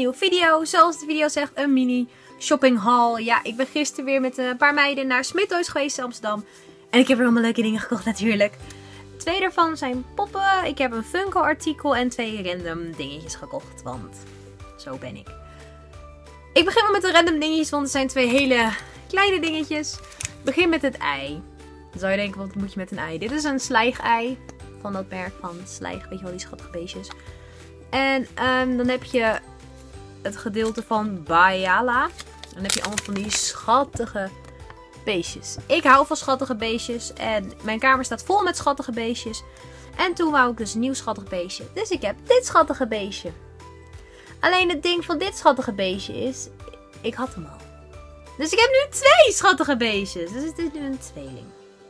nieuwe video. Zoals de video zegt, een mini shopping haul. Ja, ik ben gisteren weer met een paar meiden naar Smit Toys geweest in Amsterdam. En ik heb er allemaal leuke dingen gekocht natuurlijk. 2 daarvan zijn poppen. Ik heb een Funko artikel en 2 random dingetjes gekocht. Want zo ben ik. Ik begin wel met de random dingetjes, want het zijn 2 hele kleine dingetjes. Ik begin met het ei. Dan zou je denken, wat moet je met een ei? Dit is een slijgei van dat merk van Slijg. Weet je wel, die schattige beestjes. En dan heb je het gedeelte van Bayala. Dan heb je allemaal van die schattige beestjes. Ik hou van schattige beestjes. En mijn kamer staat vol met schattige beestjes. En toen wou ik dus een nieuw schattig beestje. Dus ik heb dit schattige beestje. Alleen het ding van dit schattige beestje is, ik had hem al. Dus ik heb nu 2 schattige beestjes. Dus het is nu een tweeling.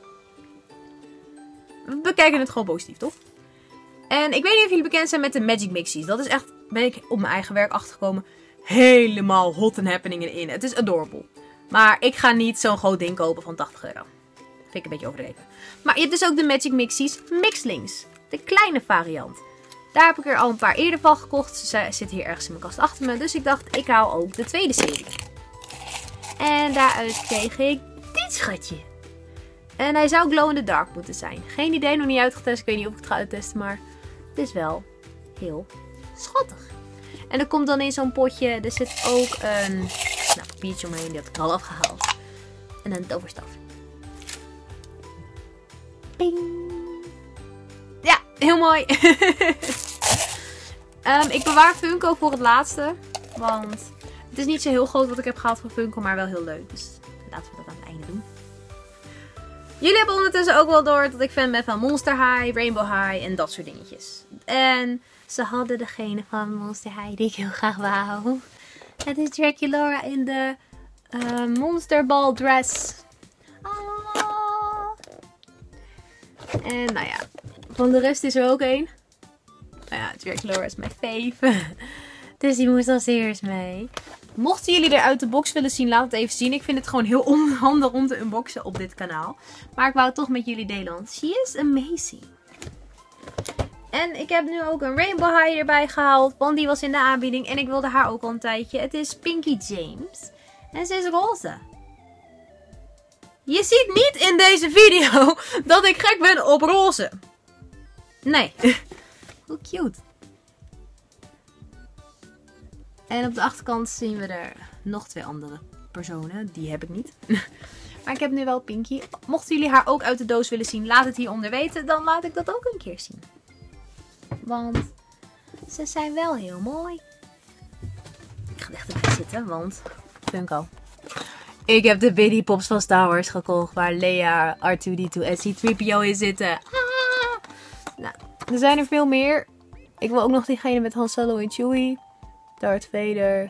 We bekijken het gewoon positief, toch? En ik weet niet of jullie bekend zijn met de Magic Mixies. Dat is echt, ben ik op mijn eigen werk achtergekomen, helemaal hot and happening in. Het is adorable. Maar ik ga niet zo'n groot ding kopen van 80 euro. Vind ik een beetje overdreven. Maar je hebt dus ook de Magic Mixies Mixlings. De kleine variant. Daar heb ik er al een paar eerder van gekocht. Ze zitten hier ergens in mijn kast achter me. Dus ik dacht, ik haal ook de tweede serie. En daaruit kreeg ik dit schatje. En hij zou glow in the dark moeten zijn. Geen idee, nog niet uitgetest. Ik weet niet of ik het ga uittesten, maar het is wel heel schattig. En er komt dan in zo'n potje, er zit ook een papiertje omheen, die had ik al afgehaald. En een toverstaf. Ping! Ja, heel mooi. Ik bewaar Funko voor het laatste, want het is niet zo heel groot wat ik heb gehaald van Funko, maar wel heel leuk. Dus laten we dat aan het einde doen. Jullie hebben ondertussen ook wel door dat ik fan ben van Monster High, Rainbow High en dat soort dingetjes. En ze hadden degene van Monster High die ik heel graag wou. Het is Draculaura in de Monster Ball dress. Ah. En nou ja, van de rest is er ook één. Nou ja, Draculaura is mijn fave. Dus die moest als eerst mee. Mochten jullie er uit de box willen zien, laat het even zien. Ik vind het gewoon heel onhandig om te unboxen op dit kanaal. Maar ik wou het toch met jullie delen, want she is amazing. En ik heb nu ook een Rainbow High erbij gehaald, want die was in de aanbieding. En ik wilde haar ook al een tijdje. Het is Pinky James. En ze is roze. Je ziet niet in deze video dat ik gek ben op roze. Nee. Hoe cute. En op de achterkant zien we er nog 2 andere personen. Die heb ik niet. Maar ik heb nu wel Pinky. Mochten jullie haar ook uit de doos willen zien, laat het hieronder weten. Dan laat ik dat ook een keer zien. Want ze zijn wel heel mooi. Ik ga echt erbij zitten, want Funko. Ik heb de Biddy Pops van Star Wars gekocht. Waar Leia, R2-D2 en C-3PO in zitten. Ah! Nou, er zijn er veel meer. Ik wil ook nog diegene met Han Solo en Chewie. Darth Vader.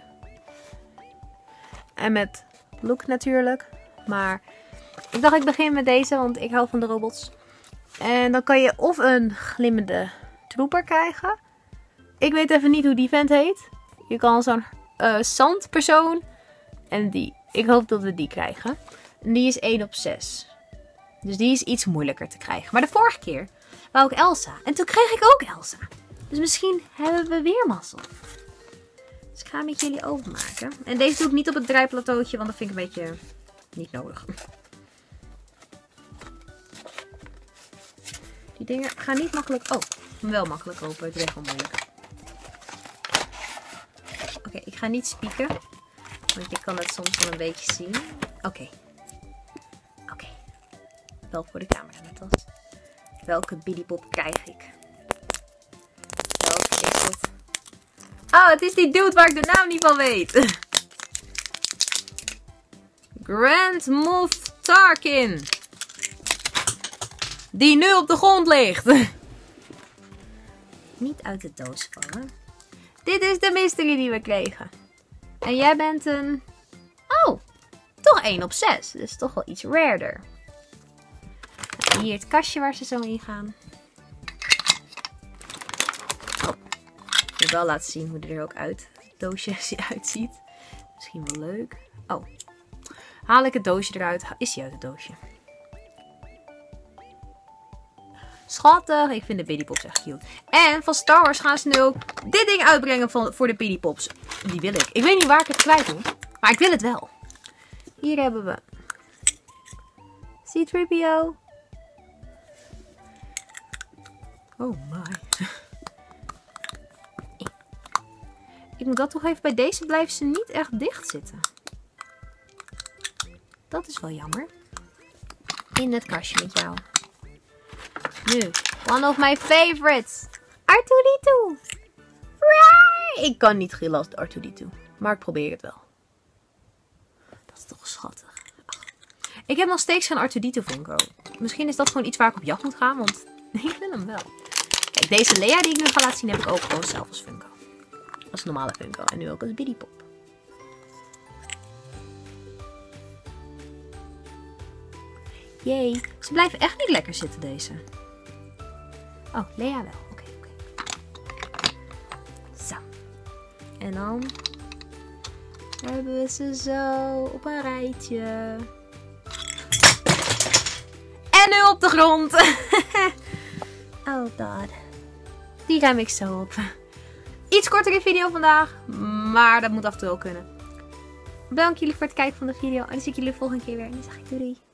En met Luke natuurlijk. Maar ik dacht ik begin met deze, want ik hou van de robots. En dan kan je of een glimmende trooper krijgen. Ik weet even niet hoe die vent heet. Je kan zo'n zandpersoon. En die. Ik hoop dat we die krijgen. En die is 1 op 6. Dus die is iets moeilijker te krijgen. Maar de vorige keer wou ik Elsa. En toen kreeg ik ook Elsa. Dus misschien hebben we weer mazzel. Dus ik ga hem met jullie openmaken. En deze doe ik niet op het draaiplateautje, want dat vind ik een beetje niet nodig. Die dingen gaan niet makkelijk... Oh, wel makkelijk open. Het is echt wel moeilijk. Oké, ik ga niet spieken. Want je kan het soms wel een beetje zien. Oké. Oké. Wel voor de camera net als. Welke Biddy Pop krijg ik? Welke is het? Oh, het is die dude waar ik de naam niet van weet. Grand Moff Tarkin. Die nu op de grond ligt. Niet uit de doos vallen. Dit is de mystery die we kregen. En jij bent een... Oh, toch 1 op 6. Dus toch wel iets raarder. En hier het kastje waar ze zo in gaan. Oh, ik wil wel laten zien hoe er ook uit het doosje uitziet. Misschien wel leuk. Oh, haal ik het doosje eruit. Is hij uit het doosje? Schattig. Ik vind de Piddypops echt cute. En van Star Wars gaan ze nu ook dit ding uitbrengen voor de Piddypops. Die wil ik. Ik weet niet waar ik het kwijt moet. Maar ik wil het wel. Hier hebben we C-3PO. Oh my. Ik moet dat toch even... Bij deze blijven ze niet echt dicht zitten. Dat is wel jammer. In het kastje met jou. Nu, one of my favorites. R2-D2. Ik kan niet gillen als R2-D2. Maar ik probeer het wel. Dat is toch schattig. Ach. Ik heb nog steeds geen R2-D2 Funko. Misschien is dat gewoon iets waar ik op jacht moet gaan. Want ik wil hem wel. Kijk, deze Leia die ik nu ga laten zien heb ik ook gewoon zelf als Funko. Als normale Funko. En nu ook als Piddypop. Jee. Ze blijven echt niet lekker zitten deze. Oh, Leia wel. Oké. Zo. En dan hebben we ze zo op een rijtje. En nu op de grond. Oh god. Die ruim ik zo op. Iets kortere video vandaag. Maar dat moet af en toe wel kunnen. Bedankt jullie voor het kijken van de video. En dan zie ik jullie de volgende keer weer. En dan zeg ik doei.